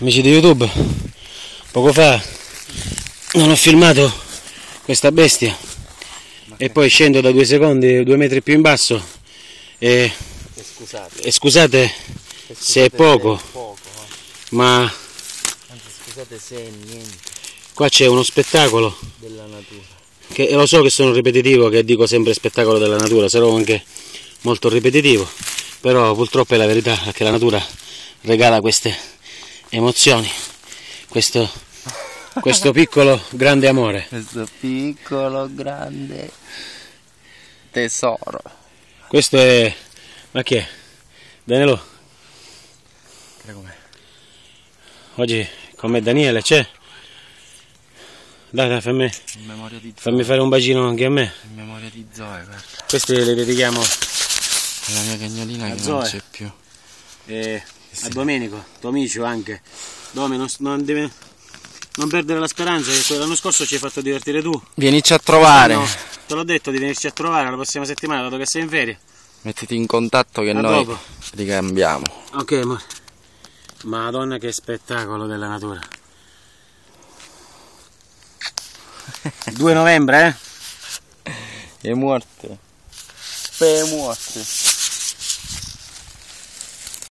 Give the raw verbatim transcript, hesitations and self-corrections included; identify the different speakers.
Speaker 1: Amici di YouTube, poco fa non ho filmato questa bestia e poi scendo da due secondi, due metri più in basso e,
Speaker 2: e scusate,
Speaker 1: e scusate,
Speaker 2: e scusate
Speaker 1: se è poco,
Speaker 2: se è poco eh.
Speaker 1: ma
Speaker 2: anzi scusate se è niente.
Speaker 1: Qua c'è uno spettacolo
Speaker 2: della natura.
Speaker 1: Che lo so che sono ripetitivo, che dico sempre spettacolo della natura, sarò anche molto ripetitivo, però purtroppo è la verità, che la natura regala queste emozioni, questo, questo piccolo grande amore.
Speaker 2: Questo piccolo grande tesoro.
Speaker 1: Questo è... ma che è? Danilo? Oggi con me Daniele c'è? Dai, dai, fammi,
Speaker 2: in memoria di Zoe.
Speaker 1: fammi fare un bacino anche a me.
Speaker 2: In memoria di Zoe, guarda.
Speaker 1: Questi le dedichiamo
Speaker 2: alla mia cagnolina che
Speaker 1: Zoe.
Speaker 2: Non c'è più.
Speaker 1: E
Speaker 2: sì.
Speaker 1: A Domenico, tuo amico anche. Domi, non, non, deve, non perdere la speranza, che l'anno scorso ci hai fatto divertire tu.
Speaker 2: Vienici a trovare.
Speaker 1: No, te l'ho detto di venirci a trovare la prossima settimana, dato che sei in ferie.
Speaker 2: Mettiti in contatto che
Speaker 1: a
Speaker 2: noi
Speaker 1: dopo.
Speaker 2: ricambiamo.
Speaker 1: Ok, amore. Madonna, che spettacolo della natura. due novembre, eh?
Speaker 2: È morto. È morto.